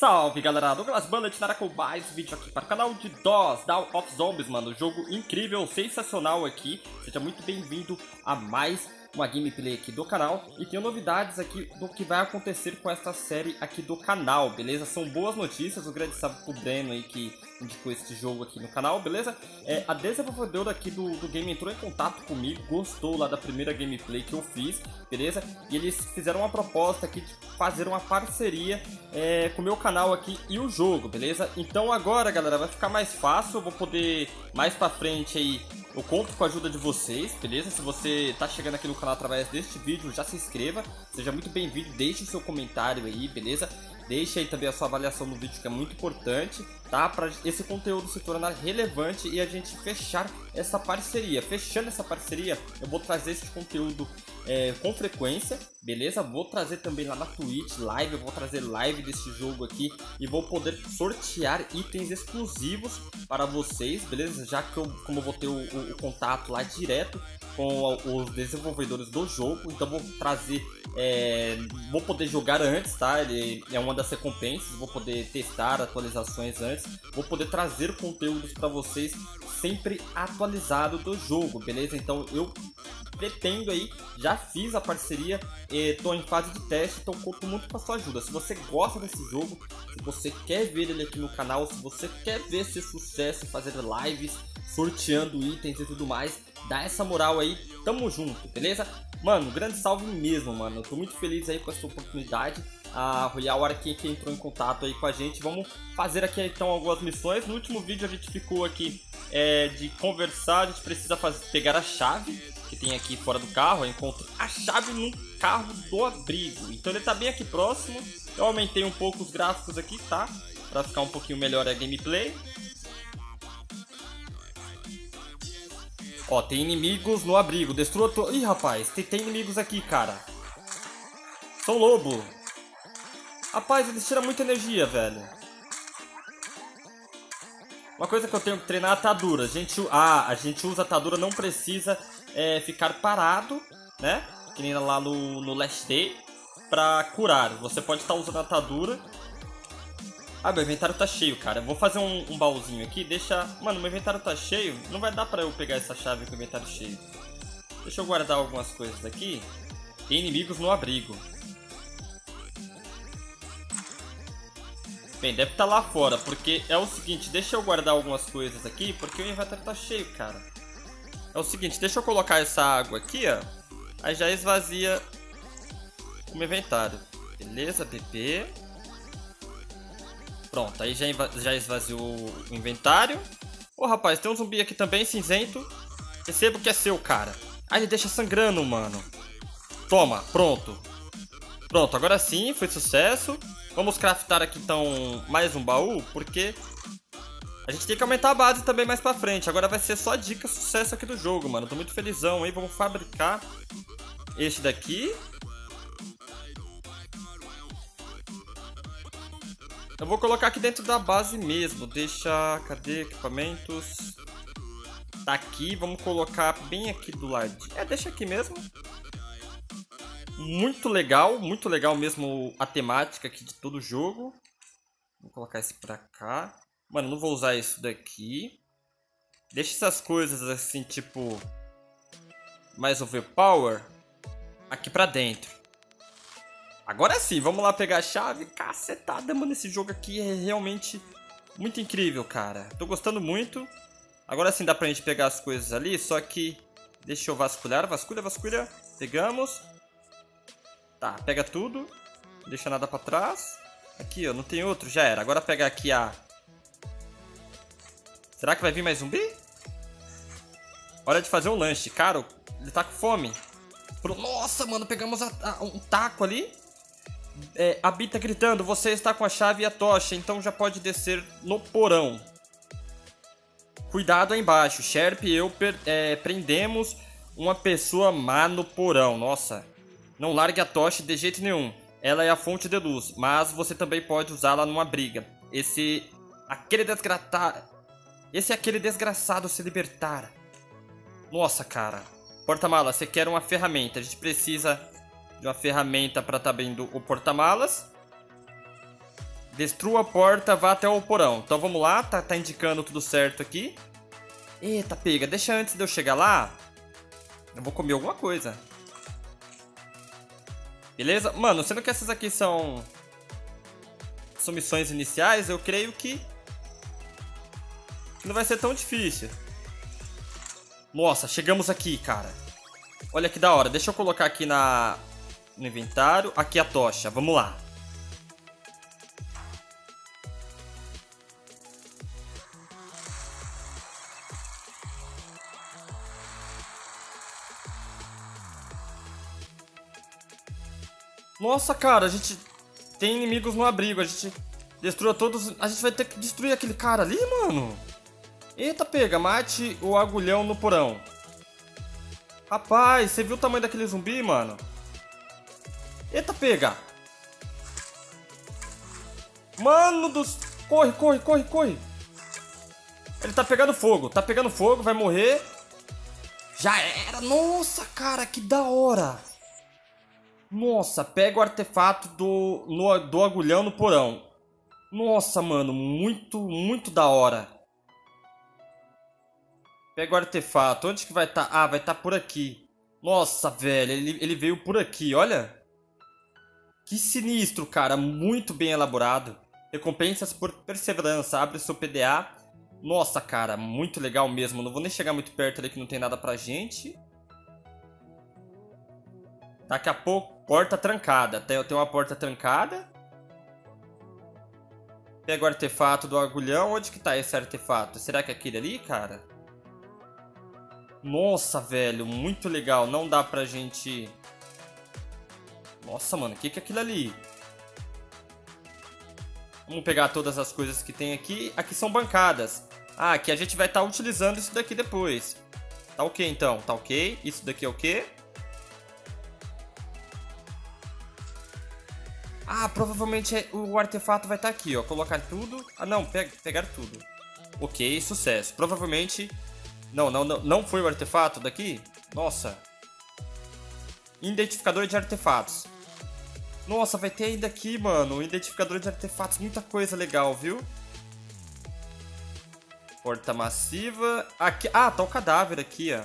Salve galera, Douglas Bullet com mais um vídeo aqui para o canal de DOS, Dawn of Zombies, mano. Jogo incrível, sensacional aqui. Seja muito bem-vindo a mais uma gameplay aqui do canal. E tenho novidades aqui do que vai acontecer com esta série aqui do canal, beleza? São boas notícias, um grande salve pro Breno aí que indicou esse jogo aqui no canal, beleza? A desenvolvedora aqui do game entrou em contato comigo, gostou lá da primeira gameplay que eu fiz, beleza? E eles fizeram uma proposta aqui de fazer uma parceria com o meu canal aqui e o jogo, beleza? Então agora, galera, vai ficar mais fácil, eu vou poder mais pra frente aí, eu conto com a ajuda de vocês, beleza? Se você tá chegando aqui no canal através deste vídeo, já se inscreva, seja muito bem-vindo, deixe o seu comentário aí, beleza? Deixe aí também a sua avaliação no vídeo, que é muito importante, tá? Para esse conteúdo se tornar relevante e a gente fechar essa parceria. Fechando essa parceria, eu vou trazer esse conteúdo com frequência, beleza? Vou trazer também lá na Twitch live, eu vou trazer live desse jogo aqui e vou poder sortear itens exclusivos para vocês, beleza? Já que como eu vou ter o contato lá direto com os desenvolvedores do jogo, então vou trazer, vou poder jogar antes, tá? Ele é uma das recompensas, vou poder testar atualizações antes, vou poder trazer conteúdos para vocês sempre atualizado do jogo, beleza? Então eu pretendo aí, já fiz a parceria, tô em fase de teste, então conto muito com a sua ajuda. Se você gosta desse jogo, se você quer ver ele aqui no canal, se você quer ver esse sucesso, fazer lives, sorteando itens e tudo mais, dá essa moral aí, tamo junto, beleza? Mano, grande salve mesmo, mano, eu tô muito feliz aí com essa oportunidade. A Royal Arcane que entrou em contato aí com a gente, vamos fazer aqui então algumas missões. No último vídeo a gente ficou aqui de conversar, a gente precisa pegar a chave que tem aqui fora do carro. Eu encontro a chave no carro do abrigo, então ele tá bem aqui próximo. Eu aumentei um pouco os gráficos aqui, tá? Pra ficar um pouquinho melhor a gameplay. Ó, tem inimigos no abrigo, destrua Ih, rapaz, tem inimigos aqui, cara. São lobo. Rapaz, eles tiram muita energia, velho. Uma coisa que eu tenho que treinar é a atadura. A gente usa a atadura, não precisa ficar parado, né? Que nem lá no Last Day, pra curar. Você pode estar usando a atadura. Ah, meu inventário tá cheio, cara. Eu vou fazer um baúzinho aqui, deixa... Mano, meu inventário tá cheio. Não vai dar pra eu pegar essa chave com o inventário cheio. Deixa eu guardar algumas coisas aqui. Tem inimigos no abrigo. Bem, deve estar lá fora, porque é o seguinte, deixa eu guardar algumas coisas aqui, porque o inventário tá cheio, cara. É o seguinte, deixa eu colocar essa água aqui, ó. Aí já esvazia o meu inventário. Beleza, bebê. Pronto, aí já esvaziou o inventário. Ô, rapaz, tem um zumbi aqui também, cinzento. Receba o que é seu, cara. Ah, ele deixa sangrando, mano. Toma, pronto. Pronto, agora sim, foi sucesso. Vamos craftar aqui então mais um baú, porque a gente tem que aumentar a base também mais pra frente. Agora vai ser só dica sucesso aqui do jogo, mano. Tô muito felizão aí, vamos fabricar este daqui. Eu vou colocar aqui dentro da base mesmo. Deixa... Cadê equipamentos? Tá aqui, vamos colocar bem aqui do lado. Deixa aqui mesmo. Muito legal mesmo a temática aqui de todo o jogo. Vou colocar esse pra cá. Mano, não vou usar isso daqui. Deixa essas coisas assim, tipo... mais overpower aqui pra dentro. Agora sim, vamos lá pegar a chave. Cacetada, mano, esse jogo aqui é realmente muito incrível, cara. Tô gostando muito. Agora sim dá pra gente pegar as coisas ali, só que... Deixa eu vasculhar, vasculha. Pegamos. Tá, pega tudo. Não deixa nada pra trás. Aqui, ó, não tem outro, já era. Agora pegar aqui a... Será que vai vir mais zumbi? Hora de fazer um lanche. Cara, ele tá com fome. Nossa, mano, pegamos um taco ali. A Bi tá gritando, você está com a chave e a tocha, então já pode descer no porão. Cuidado aí embaixo. Sherp e eu prendemos uma pessoa má no porão. Nossa. Não largue a tocha de jeito nenhum. Ela é a fonte de luz, mas você também pode usá-la numa briga. Aquele desgraçado se libertar. Nossa, cara. Porta-malas, você quer uma ferramenta. A gente precisa de uma ferramenta para estar abrindo o porta-malas. Destrua a porta, vá até o porão. Então vamos lá, tá indicando tudo certo aqui. Eita, pega, deixa antes de eu chegar lá. Eu vou comer alguma coisa. Beleza? Mano, sendo que essas aqui são missões iniciais, eu creio que não vai ser tão difícil. Nossa, chegamos aqui, cara. Olha que da hora. Deixa eu colocar aqui no inventário. Aqui a tocha, vamos lá. Nossa, cara, a gente tem inimigos no abrigo. A gente destrua todos. A gente vai ter que destruir aquele cara ali, mano. Eita, pega, mate o agulhão no porão. Rapaz, você viu o tamanho daquele zumbi, mano? Eita, pega. Mano dos... Corre, corre, corre, corre. Ele tá pegando fogo, vai morrer. Já era, nossa, cara, que da hora. Nossa, pega o artefato do agulhão no porão. Nossa, mano, muito da hora. Pega o artefato, onde que vai estar? Ah, vai estar por aqui. Nossa, velho, ele veio por aqui, olha. Que sinistro, cara, muito bem elaborado. Recompensas por perseverança, abre seu PDA. Nossa, cara, muito legal mesmo. Não vou nem chegar muito perto ali que não tem nada pra gente. Daqui a pouco, porta trancada. Tem uma porta trancada. Pega o artefato do agulhão. Onde que tá esse artefato? Será que é aquele ali, cara? Nossa, velho, muito legal. Não dá pra gente... Nossa, mano, o que é aquilo ali? Vamos pegar todas as coisas que tem aqui. Aqui são bancadas. Ah, aqui a gente vai estar utilizando isso daqui depois. Tá ok, então. Tá ok. Isso daqui é o quê? Ah, provavelmente o artefato vai estar aqui, ó. Colocar tudo. Ah, não. Pegar tudo. Ok, sucesso. Provavelmente... Não foi o artefato daqui? Nossa. Identificador de artefatos. Nossa, vai ter ainda aqui, mano. Identificador de artefatos. Muita coisa legal, viu? Porta massiva. Aqui... Ah, tá o cadáver aqui, ó.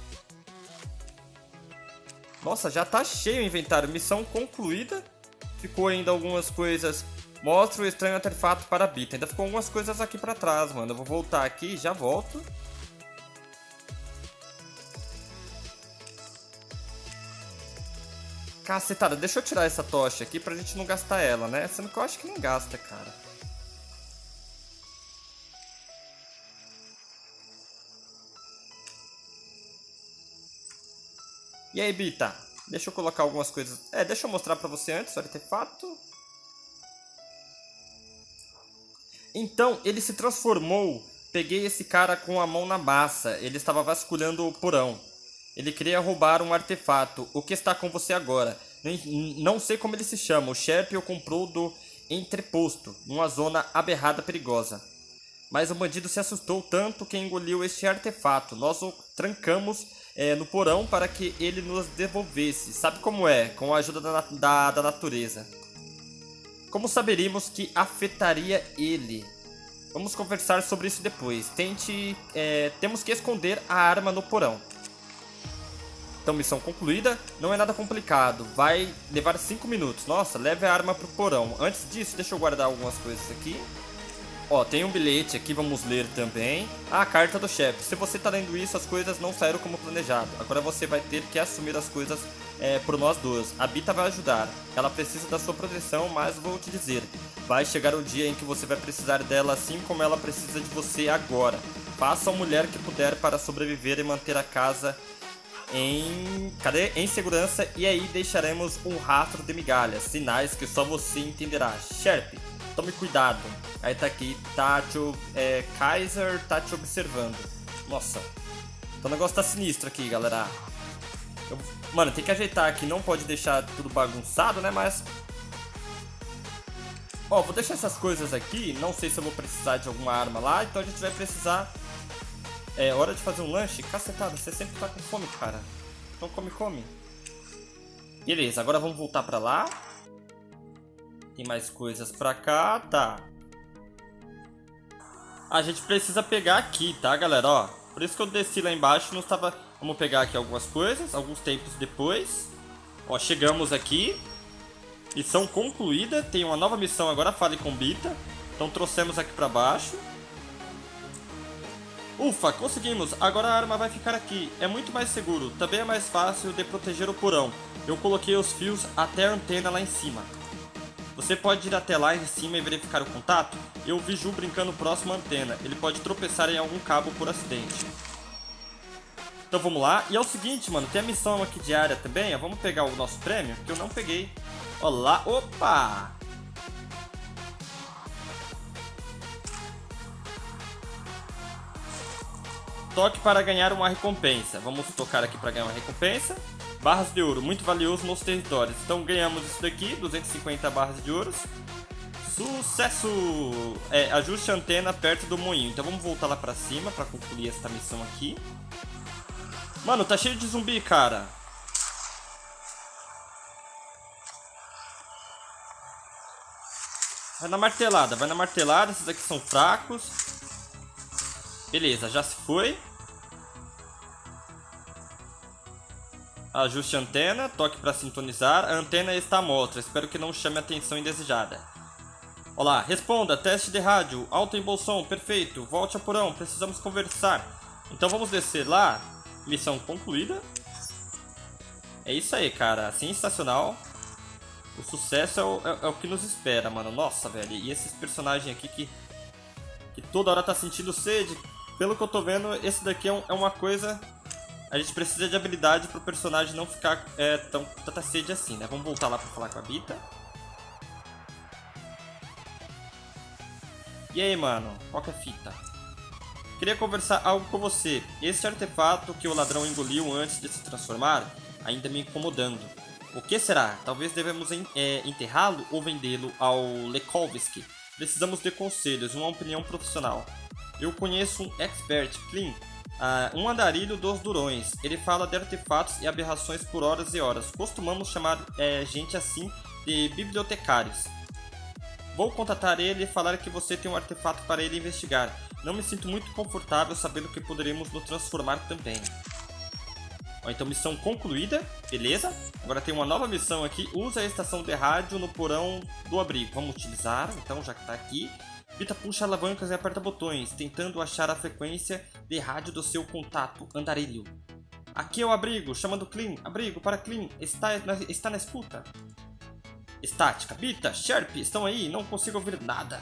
Nossa, já tá cheio o inventário. Missão concluída. Ficou ainda algumas coisas. Mostra o estranho artefato para a Bita. Ainda ficou algumas coisas aqui pra trás, mano. Eu vou voltar aqui e já volto. Cacetada, deixa eu tirar essa tocha aqui pra gente não gastar ela, né? Sendo que eu acho que nem gasta, cara. E aí, Bita? Deixa eu colocar algumas coisas... deixa eu mostrar pra você antes o artefato. Então, ele se transformou. Peguei esse cara com a mão na massa. Ele estava vasculhando o porão. Ele queria roubar um artefato. O que está com você agora? Não sei como ele se chama. O chefe o comprou do entreposto, numa zona aberrada perigosa. Mas o bandido se assustou tanto que engoliu este artefato. Nós o trancamos no porão para que ele nos devolvesse. Sabe como é? Com a ajuda da natureza. Como saberíamos que afetaria ele? Vamos conversar sobre isso depois. Temos que esconder a arma no porão. Então, missão concluída. Não é nada complicado. Vai levar 5 minutos. Nossa, leve a arma pro porão. Antes disso, deixa eu guardar algumas coisas aqui. Ó, tem um bilhete aqui, vamos ler também. Ah, a carta do chefe. Se você tá lendo isso, as coisas não saíram como planejado. Agora você vai ter que assumir as coisas por nós duas. A Bita vai ajudar. Ela precisa da sua proteção, mas vou te dizer. Vai chegar o dia em que você vai precisar dela assim como ela precisa de você agora. Faça a mulher que puder para sobreviver e manter a casa... em segurança, e aí deixaremos um rastro de migalhas, sinais que só você entenderá. Sherp, tome cuidado. Aí tá aqui, Kaiser tá te observando. Nossa, então o negócio tá sinistro aqui, galera. Mano, tem que ajeitar aqui, não pode deixar tudo bagunçado, né, mas... Ó, vou deixar essas coisas aqui, não sei se eu vou precisar de alguma arma lá, então a gente vai precisar... É hora de fazer um lanche? Cacetada, você sempre tá com fome, cara. Então come. Beleza, agora vamos voltar pra lá. Tem mais coisas pra cá, tá. A gente precisa pegar aqui, tá, galera, ó. Por isso que eu desci lá embaixo, não estava... Vamos pegar aqui algumas coisas, alguns tempos depois. Ó, chegamos aqui. Missão concluída, tem uma nova missão agora, fale com Bita. Então trouxemos aqui pra baixo. Ufa, conseguimos, agora a arma vai ficar aqui, é muito mais seguro, também é mais fácil de proteger o porão. Eu coloquei os fios até a antena lá em cima. Você pode ir até lá em cima e verificar o contato? Eu vi Ju brincando próximo à antena, ele pode tropeçar em algum cabo por acidente. Então vamos lá, e é o seguinte, mano, tem a missão aqui diária também, ó, vamos pegar o nosso prêmio, que eu não peguei. Olá, opa! Toque para ganhar uma recompensa. Vamos tocar aqui para ganhar uma recompensa. Barras de ouro, muito valioso nos territórios. Então ganhamos isso daqui, 250 barras de ouro. Sucesso! Ajuste a antena perto do moinho. Então vamos voltar lá para cima para concluir essa missão aqui. Mano, tá cheio de zumbi, cara. Vai na martelada, esses aqui são fracos. Beleza, já se foi. Ajuste a antena, toque para sintonizar. A antena está morta, espero que não chame a atenção indesejada. Olá, responda, teste de rádio, alto em bom som, perfeito. Volte ao porão, precisamos conversar. Então vamos descer lá. Missão concluída. É isso aí, cara, sensacional. O sucesso é o que nos espera, mano. Nossa, velho, e esses personagens aqui que toda hora tá sentindo sede. Pelo que eu tô vendo, esse daqui é uma coisa... A gente precisa de habilidade pro personagem não ficar tanta sede assim, né? Vamos voltar lá pra falar com a Bita. E aí, mano? Qual que é a fita? Queria conversar algo com você. Esse artefato que o ladrão engoliu antes de se transformar ainda me incomodando. O que será? Talvez devemos enterrá-lo ou vendê-lo ao Lekovski. Precisamos de conselhos, uma opinião profissional. Eu conheço um expert, Clean, um andarilho dos durões. Ele fala de artefatos e aberrações por horas e horas. Costumamos chamar gente assim de bibliotecários. Vou contatar ele e falar que você tem um artefato para ele investigar. Não me sinto muito confortável sabendo que poderemos nos transformar também. Ó, então missão concluída, beleza? Agora tem uma nova missão aqui. Use a estação de rádio no porão do abrigo. Vamos utilizar, então, já que está aqui. Bita puxa alavancas e aperta botões, tentando achar a frequência de rádio do seu contato, andarilho. Aqui é o abrigo, chamando Clean. Abrigo para Clean, está na escuta. Estática, Bita, Sharp, estão aí? Não consigo ouvir nada.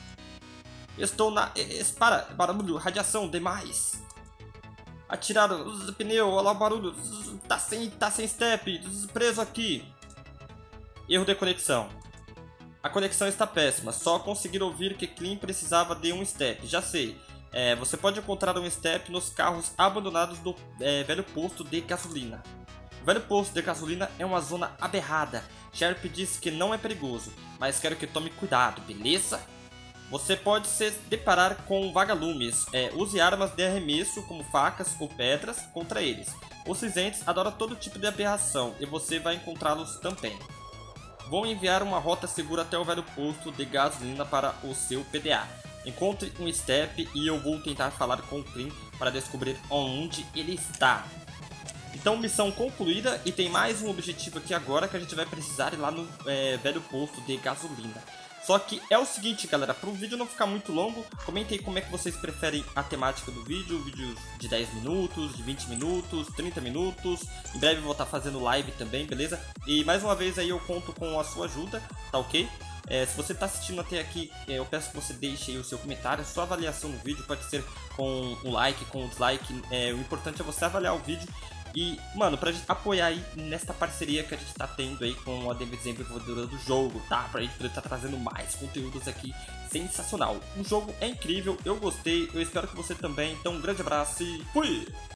Estou na... Para, barulho, radiação, demais. Atiraram, pneu, olha lá o barulho. Tá sem step, preso aqui. Erro de conexão. A conexão está péssima, só conseguir ouvir que Clean precisava de um step, já sei. Você pode encontrar um step nos carros abandonados do velho posto de gasolina. O velho posto de gasolina é uma zona aberrada. Sharp disse que não é perigoso, mas quero que tome cuidado, beleza? Você pode se deparar com vagalumes. Use armas de arremesso, como facas ou pedras, contra eles. Os cinzentos adoram todo tipo de aberração e você vai encontrá-los também. Vou enviar uma rota segura até o velho posto de gasolina para o seu PDA. Encontre um step e eu vou tentar falar com o Clean para descobrir onde ele está. Então, missão concluída, e tem mais um objetivo aqui agora que a gente vai precisar ir lá no velho posto de gasolina. Só que é o seguinte, galera, para o vídeo não ficar muito longo, comentem aí como é que vocês preferem a temática do vídeo. Vídeo de 10 minutos, de 20 minutos, 30 minutos. Em breve eu vou estar fazendo live também, beleza? E mais uma vez aí eu conto com a sua ajuda, tá ok? Se você está assistindo até aqui, eu peço que você deixe aí o seu comentário, sua avaliação no vídeo, pode ser com um like, com um dislike. O importante é você avaliar o vídeo. E, mano, pra gente apoiar aí nesta parceria que a gente tá tendo aí com a desenvolvedora do jogo, tá? Pra gente poder estar trazendo mais conteúdos aqui, sensacional. O jogo é incrível, eu gostei, eu espero que você também. Então, um grande abraço e fui!